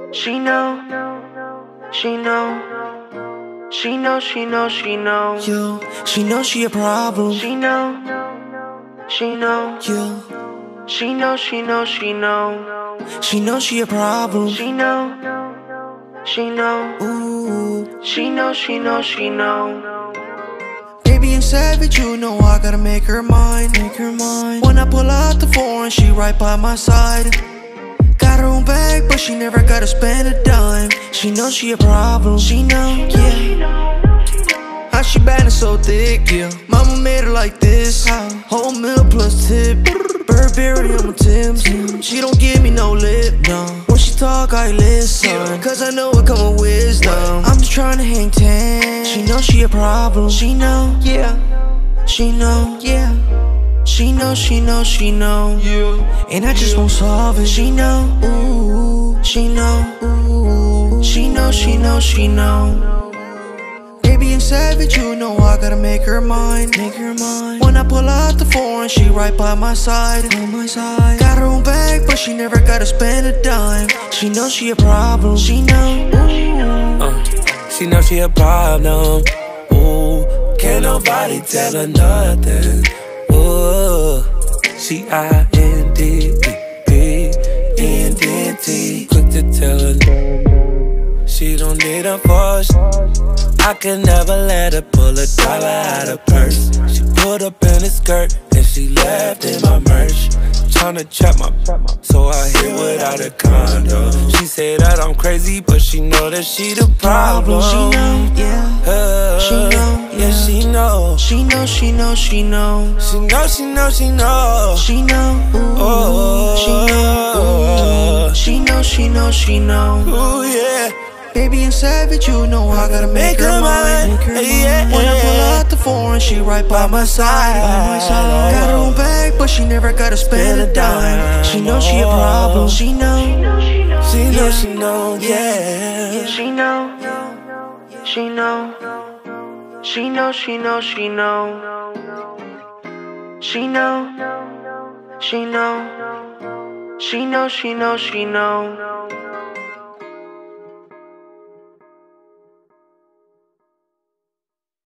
She know, she know, she know, she know, she know. You, she know she a problem. She know, she know, You, she know, she know, she know. she know she a problem. She know, she know, Ooh, she know, she know, she know. baby and savage, you know I gotta make her mine. Make her mine. When I pull out the foreign, she right by my side. Got her own bag, but she never gotta spend a dime. She know she a problem. She know, yeah. How she bad and so thick, yeah. Mama made her like this. Whole meal plus tip. Burberry on my Timbs. She don't give me no lip, no. When she talk, I listen. Cause I know it come with wisdom. I'm just tryna hang ten. She know she a problem. She know, yeah. She know, yeah. She know, she know, she know. And I just won't solve it. She know, ooh. She know, ooh. She know, she know, she know. Baby and savage, you know I gotta make her mine. Make her mine. When I pull out the foreign, she right by my side. On my side. Got her own bag, but she never gotta spend a dime. She know she a problem. She know, ooh. She know she a problem. Ooh, can't nobody tell her nothing. Ooh, she I-N-D-E-P-E-N-D-T. Quick to tell her she don't need a force. I can never let her pull a dollar out of purse. She pulled up in a skirt and she left in my merch. Tryna trap my, so I hit without a condo. She say that I'm crazy, but she know that she the problem. She know, yeah. She know, yeah, she know. She know, she know, she know. She know, she know, she know. She know, ooh. Oh, she know, ooh. She know, she know, she know. Ooh, yeah. Baby and savage, you know I gotta make her mine. Make her mine. Yeah. When I pull out the foreign, she right by my side. By my side. Got her own bag, but she never gotta spend a dime. She know she a problem. She know, she know, she know, yeah. She know, she know, she know, she know, she know. She know, she know, she know, she know, she know.